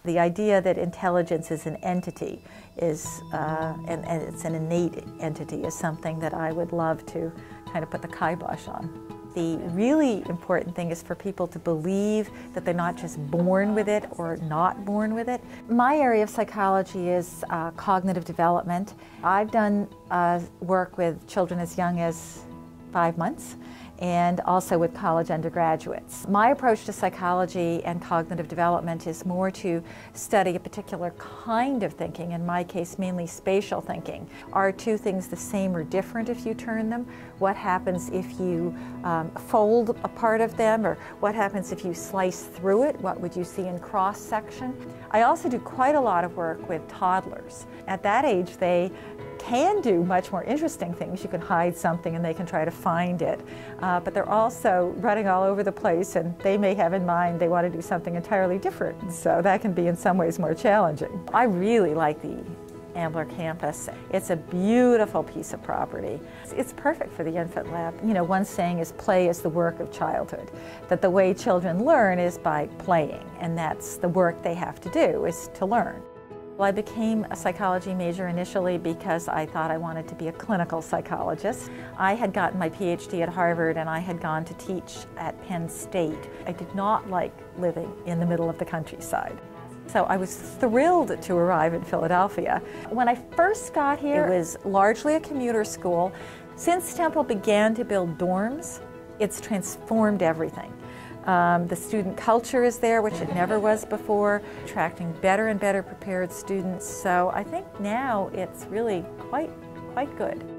The idea that intelligence is an entity and it's an innate entity is something that I would love to kind of put the kibosh on. The really important thing is for people to believe that they're not just born with it or not born with it. My area of psychology is cognitive development. I've done work with children as young as 5 months and also with college undergraduates. My approach to psychology and cognitive development is more to study a particular kind of thinking, in my case mainly spatial thinking. Are two things the same or different if you turn them? What happens if you fold a part of them, or what happens if you slice through it? What would you see in cross-section? I also do quite a lot of work with toddlers. At that age, they can do much more interesting things. You can hide something and they can try to find it. But they're also running all over the place, and they may have in mind they want to do something entirely different. So that can be in some ways more challenging. I really like the Ambler campus. It's a beautiful piece of property. It's perfect for the infant lab. You know, one saying is play is the work of childhood. That the way children learn is by playing, and that's the work they have to do, is to learn. Well, I became a psychology major initially because I thought I wanted to be a clinical psychologist. I had gotten my PhD at Harvard and I had gone to teach at Penn State. I did not like living in the middle of the countryside. So I was thrilled to arrive in Philadelphia. When I first got here, it was largely a commuter school. Since Temple began to build dorms, it's transformed everything. The student culture is there, which it never was before, attracting better and better prepared students. So I think now it's really quite good.